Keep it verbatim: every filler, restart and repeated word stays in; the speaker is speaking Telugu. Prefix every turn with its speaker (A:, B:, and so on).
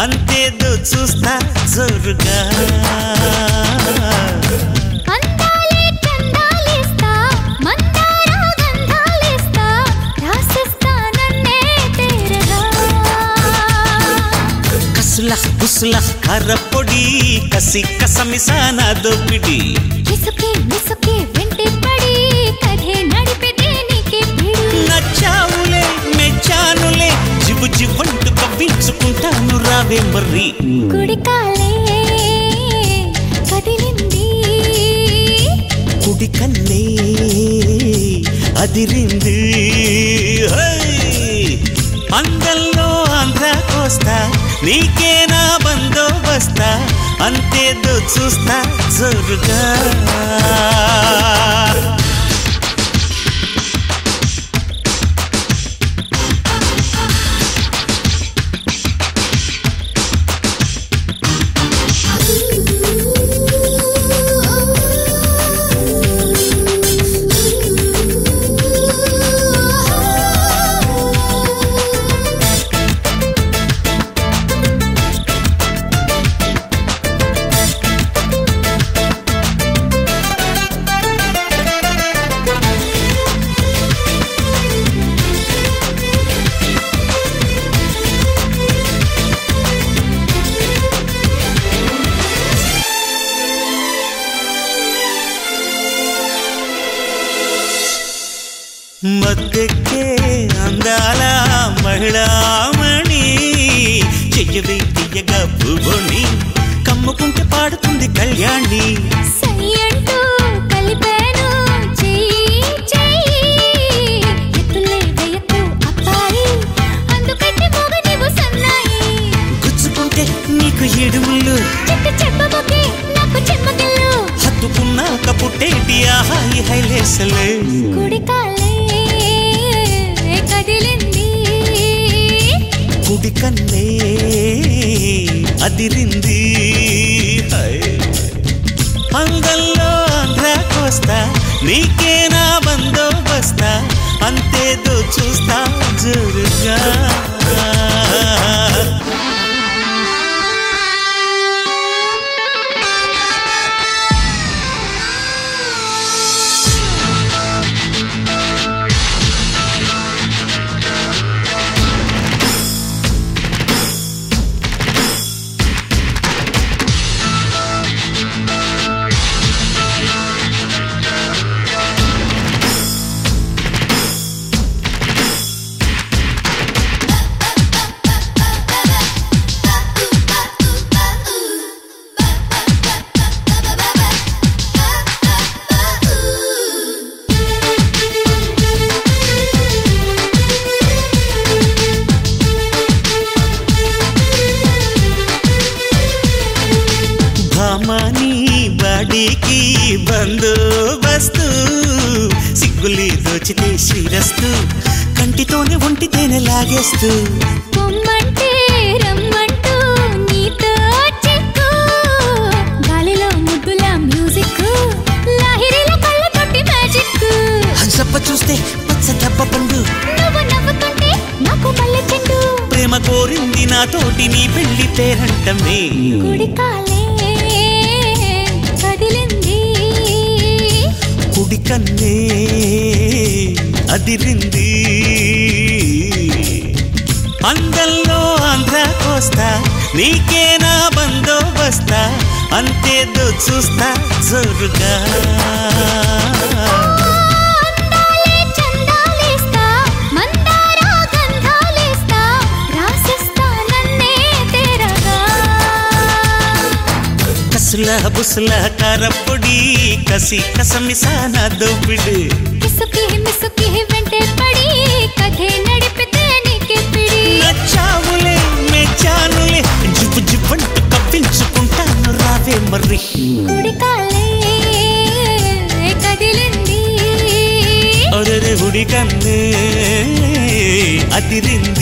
A: అంతేదో చూస్తా జోరుగా బుసుల కర్రపొడి కసి కసమిసాన దోపిడి
B: మిసుకే మిసుకే వెంటే పడి కథే నడిపెదే నీకే పిడి
A: నచ్చావులే మెచ్చానులే జిబు జివ్వంటూ కవ్వించుకుంటాను రావే మర్రి
B: కుడికాలే కదిలింది
A: కుడికన్నే అదిరింది అందంలో ఆంధ్ర కోస్తా నీకేనా బందోబస్తా అంతేదో చూస్తా జోరుగా మద్దెక్కే అందాల మహిళామణి చెయ్యవే తీయగా పువ్వుని కమ్ముకుంటే పాడుతుంది కళ్యాణి
B: సై అంటూ కలిపాను చెయ్యి చెయ్యి ఎత్తులే వేయకు అబ్బాయి అందుకంటే మొగ నీవు సన్నాయి
A: గుచ్చుకుంటే నీకు ఏడుముళ్ళు
B: చెట్టు చెప్పబోకే నాకు చెమ్మగిల్లు
A: హత్తుకున్నాక పుట్టేటి ఆహాయి హైలేసలే
B: కుడికాలే కదిలింది
A: కుడికన్నే అదిరింది అందంలో ఆంధ్ర కోస్తా నీకేనా బందోబస్తా అంతేదో చూస్తా జోరుగా భామాని బాడీకి బందోబస్తు సిగ్గులి దోచితే శ్రీరస్తు కంటితోనే ఒంటితేనే లాగేస్తూ
B: పొమ్మంటే రమ్మంటూ నీతో చిక్కు గాలిలో ముద్దుల మ్యూజిక్ లాహిరిలో కళ్ళ తోటి మ్యాజిక్
A: హంసప్ప చూస్తే పచ్చ దెబ్బ పండు
B: నువ్వు నవ్వుతుంటే నాకు మల్లె చెండు
A: ప్రేమ కోరింది నాతోటి నీ పెళ్లి పేరంటమే
B: కుడికాలే కదిలింది
A: కుడికన్నే అదిరింది అందంలో ఆంధ్ర కోస్తా నీకేనా బందోబస్తా అంతేదో చూస్తా జోరుగా బుసుల బుసుల కారపొడి కసి కసమిసాన దోపిడి
B: మిసుకి మిసుకి వెంటే పడి కథే నడిపితే నీకే పిడి
A: నచ్చావులే మెచ్చానులే జిప్పు జిప్పంటూ కప్పించుకుంటాను రావే మర్రి
B: కుడికాలే కదిలింది
A: ఒరే ఉడికన్నే అదిరింది